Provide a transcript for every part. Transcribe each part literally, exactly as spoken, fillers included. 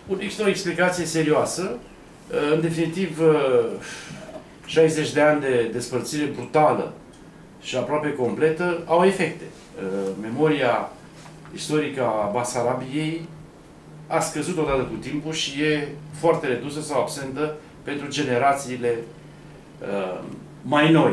Există o explicație serioasă. În definitiv, șaizeci de ani de despărțire brutală și aproape completă au efecte. Memoria istorică a Basarabiei a scăzut odată cu timpul și e foarte redusă sau absentă pentru generațiile uh, mai noi.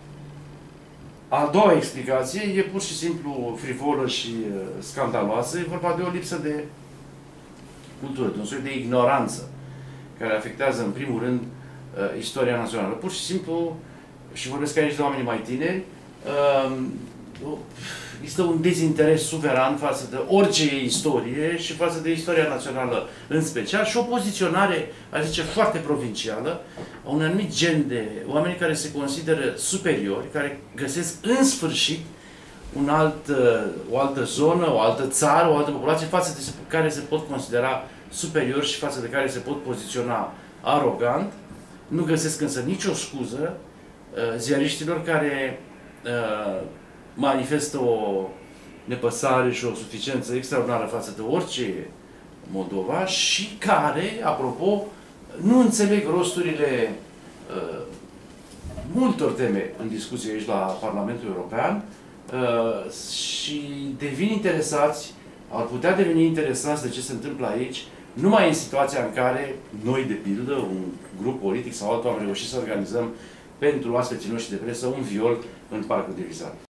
A doua explicație e pur și simplu frivolă și uh, scandaloasă. E vorba de o lipsă de cultură, de un soi de ignoranță care afectează în primul rând uh, istoria națională. Pur și simplu, și vorbesc aici de oameni mai tineri, uh, există un dezinteres suveran față de orice istorie și față de istoria națională în special și o poziționare, aș zice, foarte provincială a un anumit gen de oameni care se consideră superiori, care găsesc în sfârșit un alt, o altă zonă, o altă țară, o altă populație față de care se pot considera superiori și față de care se pot poziționa arogant. Nu găsesc însă nicio scuză ziariștilor care manifestă o nepăsare și o suficiență extraordinară față de orice Moldova și care, apropo, nu înțeleg rosturile uh, multor teme în discuție aici la Parlamentul European uh, și devin interesați, ar putea deveni interesați de ce se întâmplă aici, numai în situația în care noi, de pildă, un grup politic sau altul, am reușit să organizăm pentru aspeții noștri de presă un viol în Parcul Divizat.